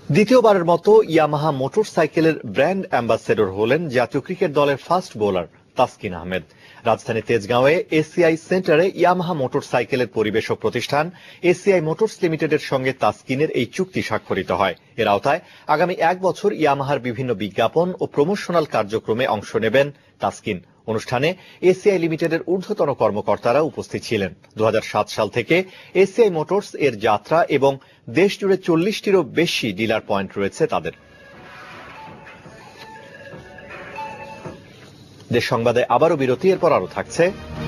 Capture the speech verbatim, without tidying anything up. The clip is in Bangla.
দ্বিতীয়বারের মতো ইয়ামাহা মোটরসাইকেলের ব্র্যান্ড অ্যাম্বাসেডর হলেন জাতীয় ক্রিকেট দলের ফাস্ট বোলার তাসকিন আহমেদ। রাজধানী তেজগাঁওয়ে এসিআই সেন্টারে ইয়ামাহা মোটরসাইকেলের পরিবেশক প্রতিষ্ঠান এসিআই মোটরস লিমিটেডের সঙ্গে তাসকিনের এই চুক্তি স্বাক্ষরিত হয়। এর আওতায় আগামী এক বছর ইয়ামাহার বিভিন্ন বিজ্ঞাপন ও প্রমোশনাল কার্যক্রমে অংশ নেবেন তাসকিন। অনুষ্ঠানে এসিআই লিমিটেডের ঊর্ধ্বতন কর্মকর্তারা উপস্থিত ছিলেন। দু হাজার সাত সাল থেকে এসিআই মোটরস এর যাত্রা এবং দেশ জুড়ে চল্লিশটিরও বেশি ডিলার পয়েন্ট রয়েছে তাদের। দেশ সংবাদে আবারও বিরতি, এরপর আরো থাকছে।